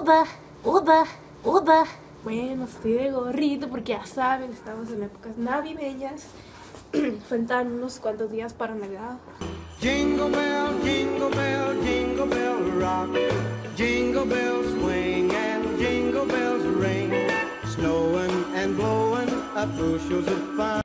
Oba, oba, oba. Bueno, estoy de gorrito porque ya saben, estamos en épocas navideñas. Faltan unos cuantos días para Navidad. Jingle bell, jingle bell, jingle bell rock. Jingle bells swing and jingle bells ring. Snowing and blowing up bushels of fun.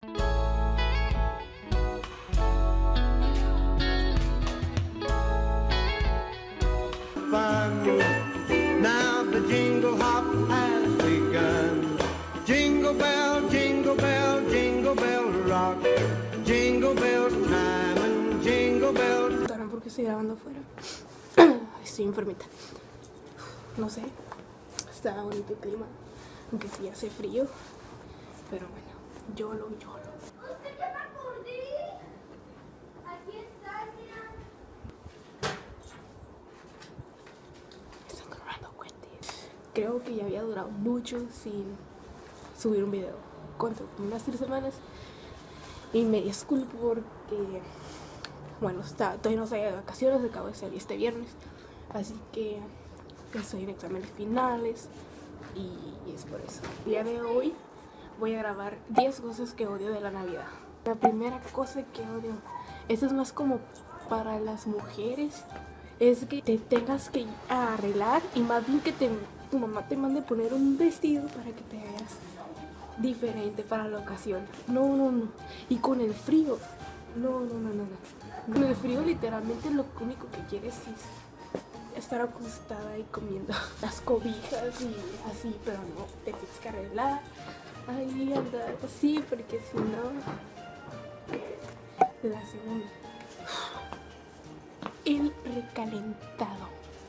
Now the jingle hop has begun. Jingle bell, jingle bell, jingle bell rock. Jingle bells time and jingle bells. ¿Saben por qué estoy grabando afuera? Estoy enfermita. No sé. Está bonito el clima. Aunque sí hace frío. Pero bueno, YOLO. ¿Usted ya me acordé? Aquí está, mira. Están grabando cuentos. Creo que ya había durado mucho sin subir un video. ¿Cuánto? Unas 3 semanas. Y me disculpo porque, bueno, todavía no salí de vacaciones, acabo de salir este viernes. Así que estoy en exámenes finales y es por eso. El día de hoy voy a grabar 10 cosas que odio de la Navidad. La primera cosa que odio, esto es más como para las mujeres, es que te tengas que arreglar y más bien que tu mamá te mande poner un vestido para que te veas diferente para la ocasión. No. Y con el frío, no. Con el frío literalmente lo único que quieres es estar acostada y comiendo las cobijas y así, pero no, te tienes que arreglar. Ahí andar así, porque si no. La segunda, el recalentado.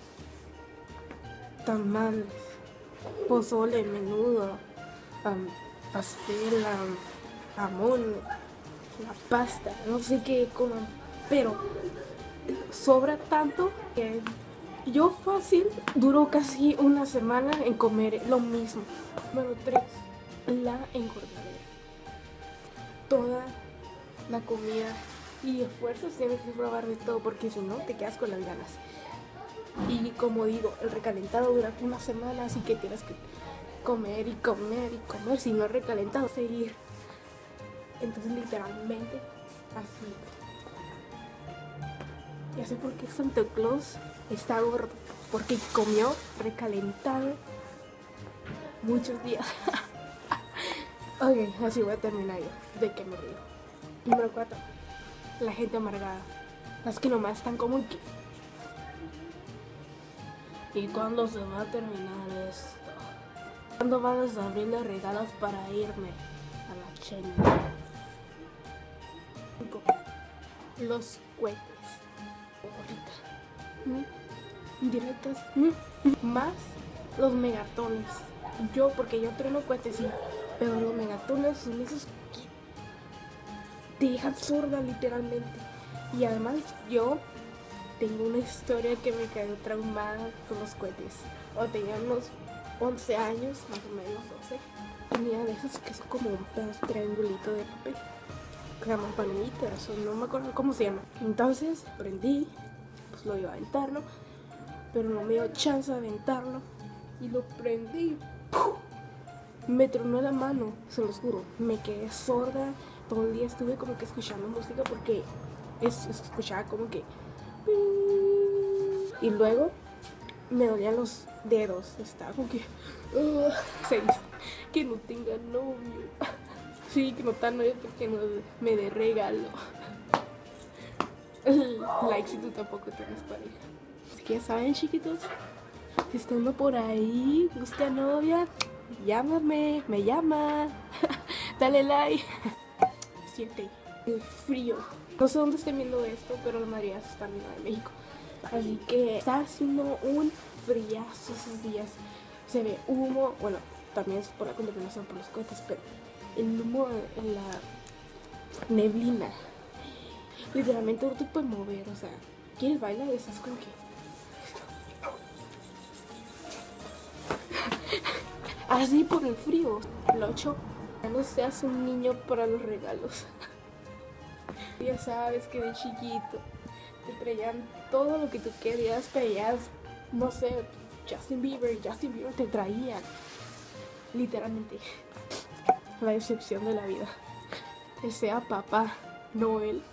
Tamales, pozole, menudo, pastel, jamón, la pasta, no sé qué coman, pero sobra tanto que yo fácil duro casi una semana en comer lo mismo. Bueno, 3, la engordadera. Toda la comida y esfuerzos tienes que probar de todo porque si no te quedas con las ganas. Y como digo, el recalentado dura una semana, así que tienes que comer y comer y comer, si no es recalentado, seguir. Entonces literalmente así. Ya sé por qué Santa Claus está gordo, porque comió recalentado muchos días. Ok, así voy a terminar yo, de que me río. Número 4, la gente amargada. Las que nomás están como que... ¿Y cuándo se va a terminar esto? ¿Cuándo van a abrir los regalos para irme a la chenda? 5, los cohetes. Indirectas. Más los megatones. Porque yo trueno cohetes, sí, pero los megatones son esos que te dejan sorda literalmente. Y además yo tengo una historia que me quedó traumada con los cohetes. O tenía unos 11 años, más o menos 12. Tenía de esos que son como un triangulito de papel. Se llaman palomitas, o no me acuerdo cómo se llama. Entonces prendí, pues lo iba a aventar, ¿no? Pero no me dio chance de aventarlo. Y lo prendí. ¡Puf! Me tronó la mano, se los juro. Me quedé sorda. Todo el día estuve como que escuchando música porque escuchaba como que... Y luego me dolían los dedos. Estaba como que... 6. Que no tenga novio. Sí, que no tenga novio porque no me dé regalo. Like si tú tampoco tienes pareja. Así que ya saben, chiquitos, si está uno por ahí, busca novia, llámame, me llama. Dale like. 7. El frío. No sé dónde estén viendo esto, pero la mayoría está en Ciudad de México. Así que está haciendo un friazo esos días. Se ve humo, bueno, también es por la contaminación por los cohetes, pero el humo en la neblina. Literalmente no te puedes mover, o sea, ¿quieres bailar? Estás con que... Así por el frío. El 8, ya no seas un niño para los regalos. Ya sabes que de chiquito te traían todo lo que tú querías, pedías, no sé, Justin Bieber te traían literalmente la decepción de la vida. Que sea Papá Noel.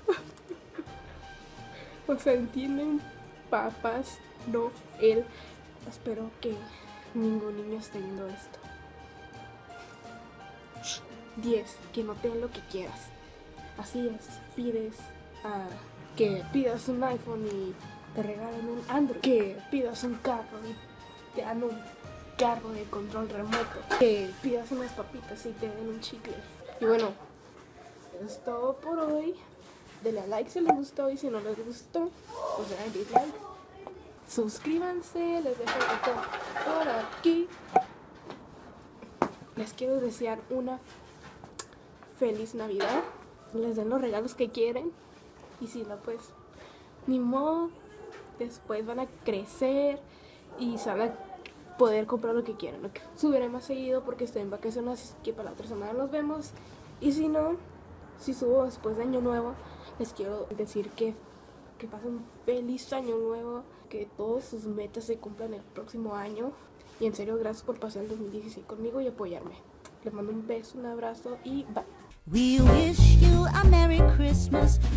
O sea, ¿entienden? Papás Noel. Espero que ningún niño esté viendo esto. 10. Que no te den lo que quieras. Así es, que pidas un iPhone y te regalan un Android. Que pidas un carro y te dan un carro de control remoto. Que pidas unas papitas y te den un chicle. Y bueno, eso es todo por hoy. Denle a like si les gustó y si no les gustó, pues denle dislike. Suscríbanse, les dejo el botón por aquí. Les quiero desear una feliz Navidad. Les den los regalos que quieren. Y si no, pues ni modo. Después van a crecer y se van a poder comprar lo que quieran. ¿Okay? Subiré más seguido porque estoy en vacaciones, así que para la otra semana nos vemos. Y si no, si subo después de Año Nuevo, les quiero decir que pasen un feliz Año Nuevo, que todas sus metas se cumplan el próximo año. Y en serio, gracias por pasar el 2016 conmigo y apoyarme. Les mando un beso, un abrazo y bye. We wish you a Merry Christmas.